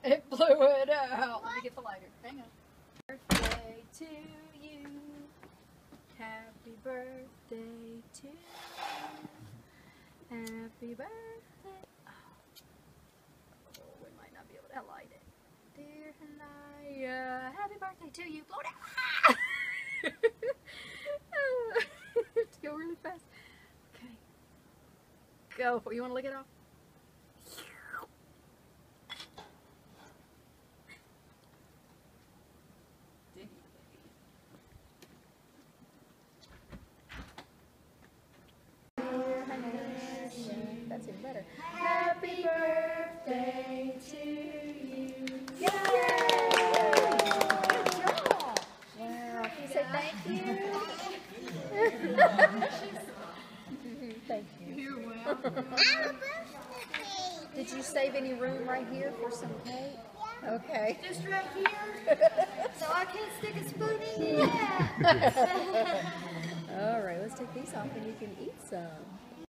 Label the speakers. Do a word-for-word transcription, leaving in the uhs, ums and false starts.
Speaker 1: It blew it out. Let me get the lighter. Hang on. Birthday to you. Happy birthday to you. Happy birthday. Oh, we might not be able to light it. Dear Hanaya, happy birthday to you. Blow it out. Let's go really fast. Okay. Go. You want to lick it off? That's even better. Happy birthday to you. Yay! Good job. Wow. Can you say thank you? Thank you. You're welcome. Did you save any room right here for some cake? Yeah. Okay.
Speaker 2: Just right here, so I can't stick a spoon in there.
Speaker 1: All right, let's take these off and you can eat some.